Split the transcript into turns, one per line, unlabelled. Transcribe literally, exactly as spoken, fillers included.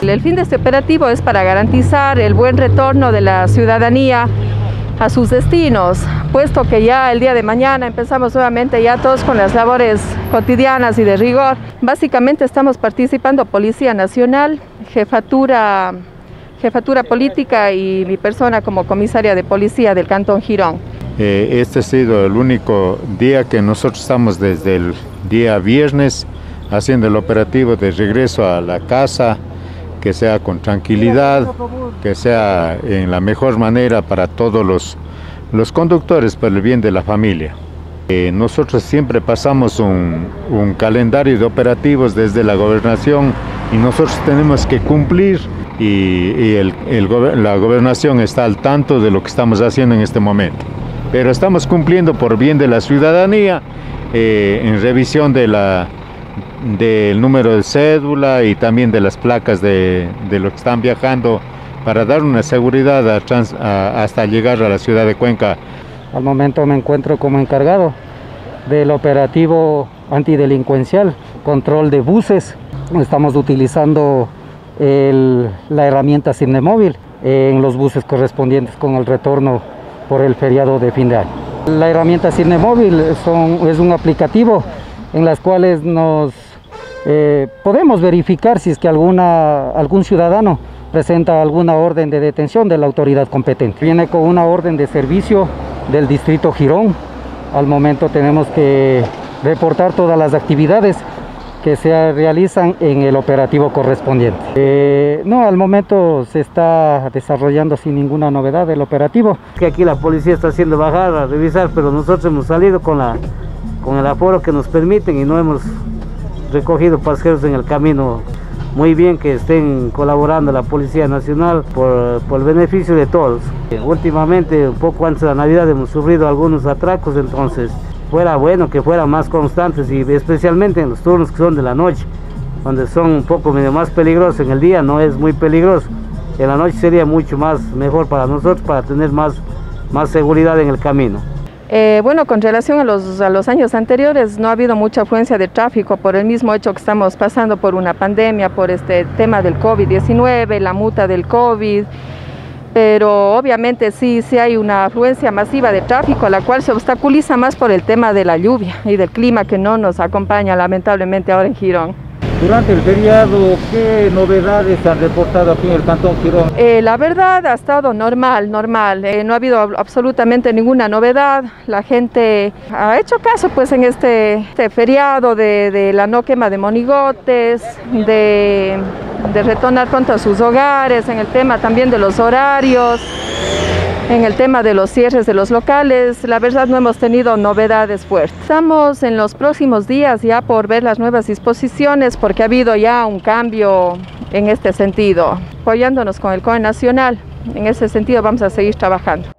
El fin de este operativo es para garantizar el buen retorno de la ciudadanía a sus destinos, puesto que ya el día de mañana empezamos nuevamente ya todos con las labores cotidianas y de rigor. Básicamente estamos participando Policía Nacional, Jefatura, Jefatura Política y mi persona como comisaria de policía del Cantón Girón.
Eh, este ha sido el único día que nosotros estamos desde el día viernes haciendo el operativo de regreso a la casa, que sea con tranquilidad, que sea en la mejor manera para todos los, los conductores, por el bien de la familia. Eh, nosotros siempre pasamos un, un calendario de operativos desde la gobernación y nosotros tenemos que cumplir y, y el, el, la gobernación está al tanto de lo que estamos haciendo en este momento. Pero estamos cumpliendo por bien de la ciudadanía, eh, en revisión de la del número de cédula y también de las placas de, de los que están viajando para dar una seguridad a trans, a, hasta llegar a la ciudad de Cuenca.
Al momento me encuentro como encargado del operativo antidelincuencial, control de buses. Estamos utilizando el, la herramienta Cimnemóvil en los buses correspondientes con el retorno por el feriado de fin de año. La herramienta Cimnemóvil son, es un aplicativo en las cuales nos eh, podemos verificar si es que alguna, algún ciudadano presenta alguna orden de detención de la autoridad competente. Viene con una orden de servicio del distrito Girón. Al momento tenemos que reportar todas las actividades que se realizan en el operativo correspondiente. Eh, no, al momento se está desarrollando sin ninguna novedad el operativo.
Que aquí la policía está haciendo bajar a revisar, pero nosotros hemos salido con la con el aforo que nos permiten y no hemos recogido pasajeros en el camino. Muy bien que estén colaborando la Policía Nacional por, por el beneficio de todos. Últimamente, un poco antes de la Navidad, hemos sufrido algunos atracos, entonces fuera bueno que fueran más constantes y especialmente en los turnos que son de la noche, donde son un poco medio más peligrosos. En el día no es muy peligroso, en la noche sería mucho más mejor para nosotros para tener más, más seguridad en el camino.
Eh, bueno, con relación a los, a los años anteriores no ha habido mucha afluencia de tráfico por el mismo hecho que estamos pasando por una pandemia, por este tema del COVID diecinueve, la muta del COVID, pero obviamente sí, sí hay una afluencia masiva de tráfico, la cual se obstaculiza más por el tema de la lluvia y del clima que no nos acompaña lamentablemente ahora en Girón.
Durante el feriado, ¿qué novedades han reportado aquí en el Cantón Girón?
Eh, la verdad ha estado normal, normal, eh, no ha habido absolutamente ninguna novedad. La gente ha hecho caso pues en este, este feriado de, de la no quema de monigotes, de, de retornar pronto a sus hogares, en el tema también de los horarios, en el tema de los cierres de los locales. La verdad no hemos tenido novedades fuertes. Estamos en los próximos días ya por ver las nuevas disposiciones porque ha habido ya un cambio en este sentido. Apoyándonos con el C O E Nacional, en ese sentido vamos a seguir trabajando.